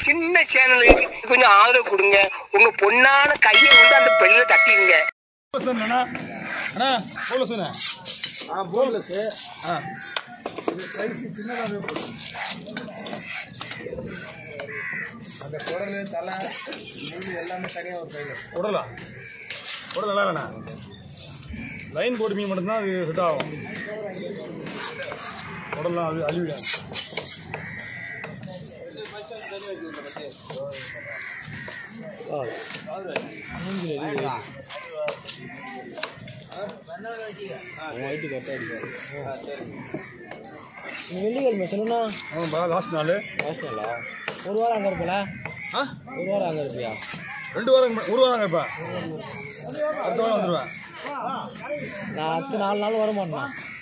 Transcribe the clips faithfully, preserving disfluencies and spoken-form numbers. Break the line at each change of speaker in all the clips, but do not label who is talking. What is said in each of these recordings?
சின்ன சேனலுக்கு கொஞ்சம் ஆதரவு கொடுங்க. உங்க பொண்ணான கையை வந்து அந்த பெல்ல தட்டிடுங்க.
அண்ணா அண்ணா போல சொன்ன
ஆ போன்லெஸ்
ஆ இது சைஸ் சின்னதாகவே போடும். அந்த குடல் தலை முள் எல்லாமே தனியாக ஒரு கையில் குடலா குடல் நல்லா இல்லைண்ணா லைன் போட்டு மீன் மட்டும்தான் அது செட் ஆகும். குடல்லாம் அது அழிவிடாது.
வெள்ளிக்கிழமை சொல்லுண்ணா.
ஆமாப்பா லாஸ்ட் நாள்
லாஸ்ட் நாளா? ஒரு வாரம் அங்கே இருப்பல?
ஆ
ஒரு வாரம் அங்கே இருப்பியா?
ரெண்டு வாரம் ஒரு வாரம் அங்கே இருப்பேன். அடுத்த வாரம் வந்துடுவேன்.
நான் அடுத்த நாலு நாள் வர மாட்டேண்ணா.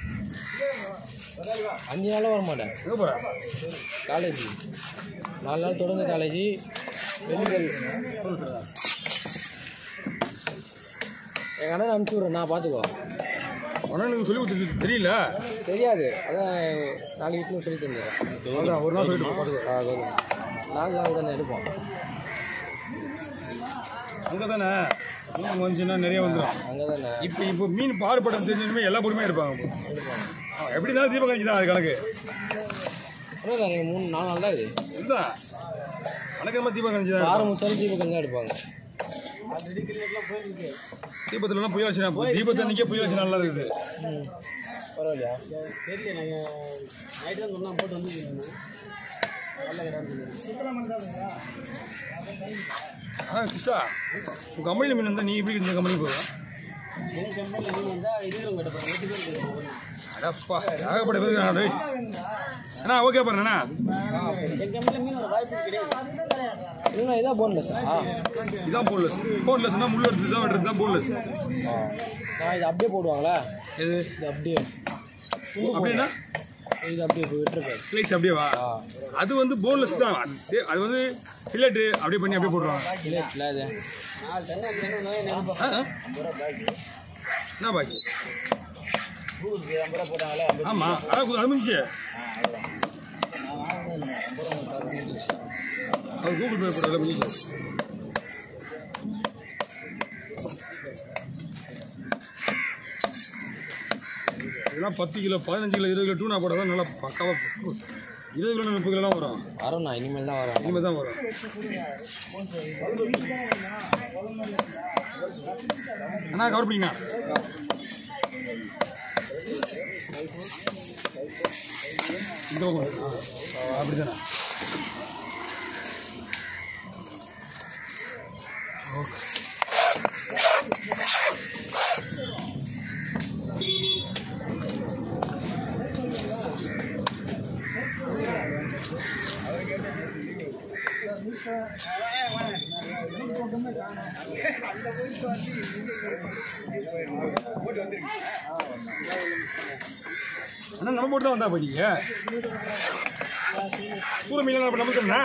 அஞ்சு நாளும் வர மாட்டேன்.
எங்கே போகிறேன்?
காலேஜ் நாலு நாள் தொடர்ந்து காலேஜ். வெள்ளிக்கிழமை எங்கள் அண்ணன் அனுப்பிச்சி விட்றேன், நான் பார்த்துக்கோ.
அண்ணனுக்கு சொல்லி கொடுத்து தெரியல
தெரியாது, அதான் நாளைக்கு வீட்டிலும் சொல்லி தந்துடுறேன்.
ஒரு நாள் சொல்லிட்டு பார்த்துக்கோ.
ஆ வரும். நாலு நாள் தானே எடுப்போம்.
அங்கே தானே மீன் வந்துச்சுன்னா நிறைய வந்துடும்.
அங்கே தானே
இப்போ இப்போ மீன் பாடுபடம் தெரிஞ்சுமே எல்லா பொறுமையாக இருப்பாங்க. எப்படி இருந்தாலும் தீபம் கழிச்சு தான் அது கணக்கு.
இல்லை நீங்கள் மூணு நாலு நாள் தான் இது
இதுதான் கணக்கு. நம்ம தீபம் கழிச்சு தான்
ஆரம்பிச்சாலும் தீபம் கஞ்சா எடுப்பாங்க.
தீபத்துலலாம் புயல் வச்சுனா தீபத்தை அன்றைக்கே புயல் வச்சு நல்லா இருக்குது.
ம் பரவாயில்லையா? தெரியல, நாங்கள் நைட்டு தான் சொன்னால் போட்டு வந்து நல்ல கிடையாது.
ஆ கிருஷ்ணா உங்கள் கம்பெனியில் மீன் வந்தால் நீ எப்படி இந்த கம்பெனி போவேன்?
எங்கள் கம்பெனியில் மீன் வந்தால் இருபது கிட்ட போகிறேன். எட்டு பேர் போயிருக்கோம்.
அடப்பா ஏகப்பட்ட பேருக்கு அண்ணா அண்ணா ஓகே பாருண்ணா.
எங்கள் கம்பெனியில் மீன் ஒரு வாய்ப்பு கிடையாது. இல்லைண்ணா இதான் போன்லெஸ்ஸா?
இதான் போன்லெஸ். போன்லெஸ்னா முள் எடுத்து தான் வெட்டுறது தான் போன்லெஸ்.
நான் இது அப்படியே போடுவாங்களா?
எது
இது அப்படியே
அப்படின்னா
இது அப்படியே போய் விட்டுருப்பேன்.
ஸ்லைஸ் அப்படியே வா. அது வந்து போன்லெஸ் தான். அது சே- அது வந்து ஃபில்லட்டு அப்படியே பண்ணி அப்படியே போட்டுருவாங்க.
இல்லை இது
ஆ ஆ. என்ன பாக்கி? ஆமாம் அதான் அது முடிஞ்சு. அது கூகுள் பே போட முடிஞ்சு. இதெல்லாம் பத்து கிலோ பதினஞ்சு கிலோ இருபது கிலோ டூனா போட தான் நல்லா பக்காவாக இருபது கிலோ முப்பது கிலோலாம் வரும்.
வரோண்ணா, இனிமேல் தான் வரோம்.
இனிமேல் தான் வரும். அண்ணா கவர் பண்ணிங்கண்ணா. இந்த அப்படி தானே. ஓகே அண்ணா நம்ம போட்டு தான் வந்தா படிக்க சூர மீன் நம்ம நம்பிக்கோண்ணா.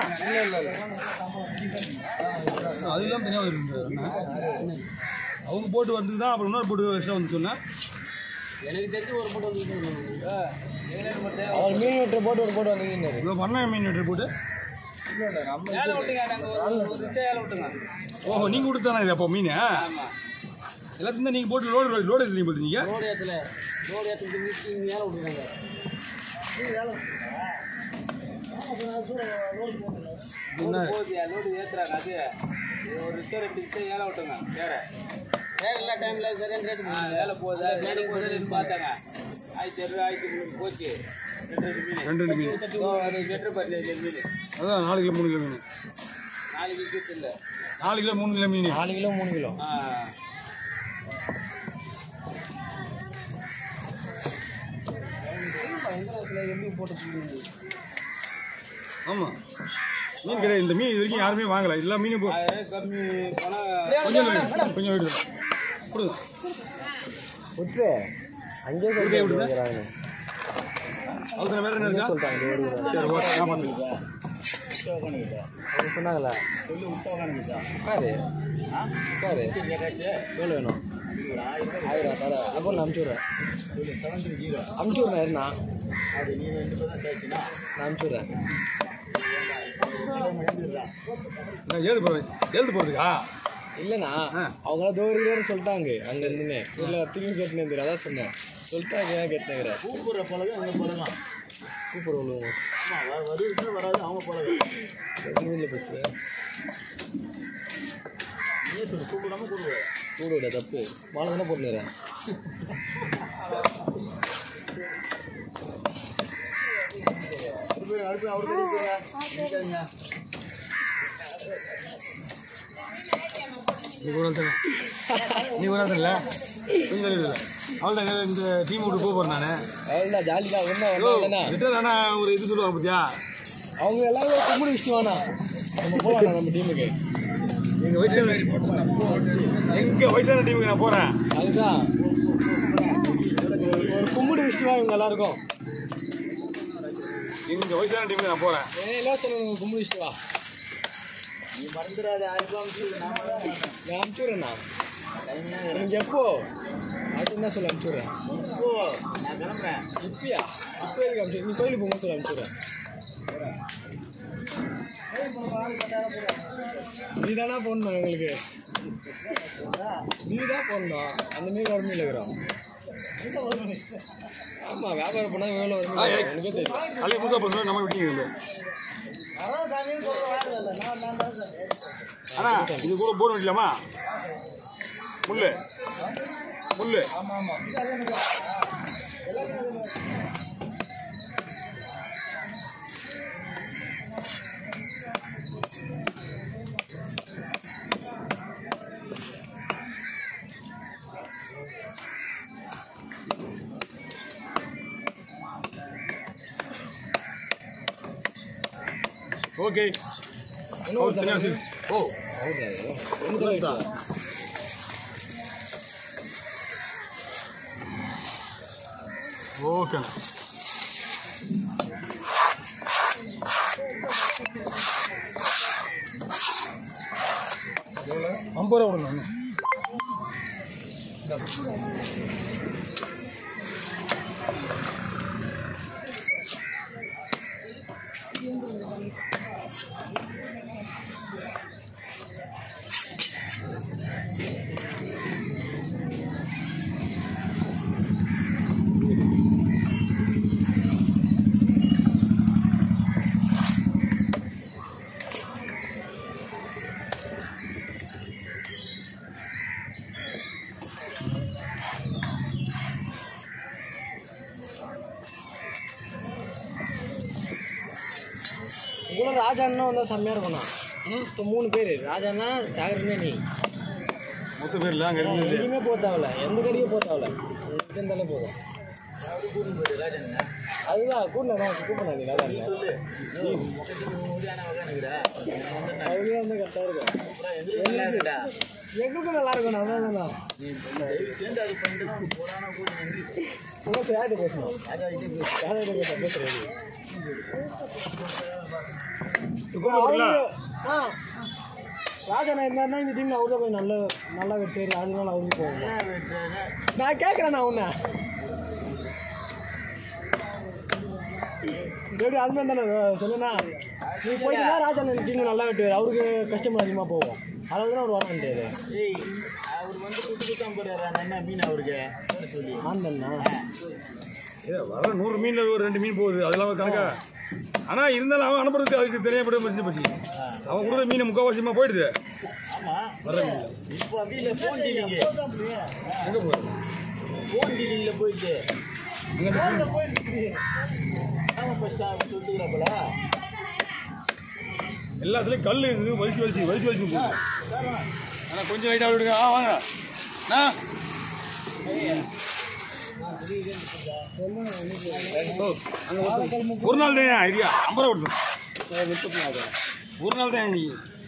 அது இல்லாமல் தனியாக வந்து அவங்க போட்டு வந்தது தான். அப்புறம் இன்னொரு போட்டு வருஷம் வந்து சொன்னேன்.
எனக்கு தெரிஞ்சு ஒரு போட்டு வந்து அவர் மீன் வெட்டுற போட்டு ஒரு போட்டு வந்து
இப்போ பண்ண மீன் வெட்டுற போட்டு ஓஹோ நீங்கள் கொடுத்தானே இது அப்போ மீன் எல்லாத்தையும் தான் நீங்கள் போட்டு லோடு லோடு எடுத்து நீங்கள் போட்டுருந்தீங்க.
லோடு ஏற்றல லோடு ஏற்றது மிச்சி மேலே விட்டுருக்காங்க. லோடு ஏற்றுறாங்க. அது ஒரு ரிச்சா ரெண்டு ரிச்சா ஏழை விட்டுங்க. வேற வேற எல்லா டைமில் சரியான ரேட்டு வேலை போகுது. பிளானிங் போகுதுன்னு பார்த்தாங்க. ஆயிரத்தி இரநூறு ஆயிரத்தி முந்நூறு போச்சு.
ரெண்டு ரெண்டு மீன்
அது வெட்டு பரல மீன்.
அதான் நாலு கிலோ மூணு கிலோ மீன்.
நாலு கிலோ இல்லை
நாலு கிலோ மூணு கிலோ மீன்.
நாலு கிலோ மூணு கிலோ. ஆ எப்படி போட்டு
ஆமாம் மீன் கிடையாது. இந்த மீன் இது வரைக்கும் யாருமே வாங்கலை. எல்லா மீனும் போ
கம்மி
கொஞ்சம் கொஞ்சம் விடுது கொடுங்க
விட்டு அங்கே சொல்லிட்டே விடுறாங்க.
அதுக்கு வேறு என்ன இருக்கா
சொல்லிட்டாங்க
சரி ஓகே நான் பண்ணுங்க.
அவங்க சொன்னாங்களா சொல்லி விட்டவங்க உட்காரு உட்காரு எவ்வளோ வேணும்? ஆயிரம் தர அப்போ நான் அனுப்பிச்சி விட்றேன். அனுப்பிச்சி விட்றேன் இருந்தா நான் அனுப்பிச்சி விட்றேன்.
ஏது போகிறேன் எழுது போகிறதுக்கா
இல்லைண்ணா அவங்களாம் தோறு சொல்லிட்டாங்க அங்கே இருந்துன்னு இல்லை திரும்பி கேட்டுன்னு அதான் சொன்னேன் சொல்லிட்டாங்க ஏன் கேட்டுனுங்கிற கூப்பிட்ற பழகம் அங்கே பழகம் கூப்பிட்ற விழுவோம் ஆமாம் வருது வராது அவங்க பழகம் இல்லை பிரச்சனை ஏன் சொல்லு கூப்பிடாம கூப்பிடுவேன் கூப்பிட தப்பு மாலை தானே போட்டுக்கிறேன் அடுப்பு அவருக்கு
நீ ஒரு நாள் நீ ஒரு நாள் இல்லை கொஞ்சம் இல்லை அவ்வளோதான் இந்த டீம் விட்டு போக போகிறேன் நான்
அவ்வளோதான் ஜாலி தான் ஒன்றா
ரிட்டர்ன் ஆனால் ஒரு இது சொல்லுவாங்க பார்த்தியா
அவங்க எல்லாரும் கும்பிடு விஷயம் வேணா நம்ம போகலாம் நம்ம டீமுக்கு
எங்கள் வயசான எங்கள் வயசான டீமுக்கு நான் போகிறேன்
அதுதான் ஒரு கும்பிடு விஷயமா இவங்க எல்லாருக்கும்
எங்கள் வயசான டீமுக்கு நான் போகிறேன்
ஏ இலவசம் கும்பிடு விஷயமா நீ மறந்துடாது ஆயிரம் நான் அனுப்பிச்சுடுறேண்ணா எனக்கு எப்போ அது என்ன சொல்ல அனுப்பிச்சுடுறேன் இப்போ நான் கிளம்புறேன் இப்பயா இப்போ எதுக்கு அனுப்பிச்சு நீ கோயிலுக்கு போகும்போது சொல்ல அனுப்பிச்சுடுறேன் நீ தானா போடணும் எங்களுக்கு நீ தான் போடணும் அந்த மாரி வறுமை இருக்கிறோம் ஆமாம் வியாபாரம் பண்ணால் எவ்வளோ வறுமை எனக்கே தெரியும்
அதே புதுசாக பண்ண நம்ம விட்டீங்க அண்ணா இது கூட போட வைக்கலாமா முள்ளு முள்ளு
ஆமாம் ஆமாம்
ஓகே ஓ ஓகே ஐம்பது ரூபா விடணும்
கூட ராஜா அண்ணா வந்தால் செம்மையாக இருக்கும்ண்ணா இப்போ மூணு பேர் ராஜா அண்ணா சாகரனே நீ
மொத்த பேர் இல்லை அங்கே இருக்குது
எங்கேயுமே போக தேவையில்ல எந்த கடையும் போக தேவையில்ல இருந்தாலே போதும் அதுதான் கூட்டினா கூப்பிடா நீ ராஜா சொல்லு அவங்களே வந்து கரெக்டாக இருக்கும் எங்களுக்கும் நல்லா இருக்கும் அதனால தானா யார்கிட்ட பேசணும் யார்கிட்ட பேச பேசுறது ஆ ராஜா இருந்தாருன்னா இந்த டீமில் அவர் தான் போய் நல்ல நல்லா வெட்டுரு அதனால அவருக்கு போகணும் நான் கேட்குறேண்ணா உன்னை எப்படி அது மாதிரி தானே சொல்லுண்ணா நீ போயிட்டு தான் ராஜா டீமில் நல்லா வெட்டுவார் அவருக்கு கஸ்டமர் அதிகமாக போகும் அதனால தான் அவர் வர முடியாது அவர் வந்து குட்டி தான் போடுறாரு என்ன மீன் அவருக்கு சொல்லி ஆந்தண்ணா
ஏ வர நூறு மீனில் ஒரு ரெண்டு மீன் போகுது அதெல்லாம் கணக்கா ஆனால் இருந்தாலும் அவன் அனுப்புறதுக்கு அதுக்கு தெரியப்பட முடிஞ்சு போச்சு அவன் கொடுக்குற மீன் முக்கால்வாசியமாக போயிடுது வர மீன்
இப்போ அப்படியே ஃபோன் டீலிங்
எங்கே போகுது
ஃபோன் டீலிங்கில் போயிட்டு
அங்கே
ஆமாம் ஃபஸ்ட்டு சொல்லிட்டுக்கிறப்பல
எல்லாத்துலேயும் கல் இருக்குது வலிச்சு வலிச்சு வலிச்சு வலிச்சு போகுது ஆனால் கொஞ்சம் லைட்டாக விடுங்க ஆ வாங்க அண்ணா ஒரு நாள் தான் ஐடியா ஐம்பது ரூபா கொடுத்தோம் ஒரு நாள் தான் இன்னைக்கு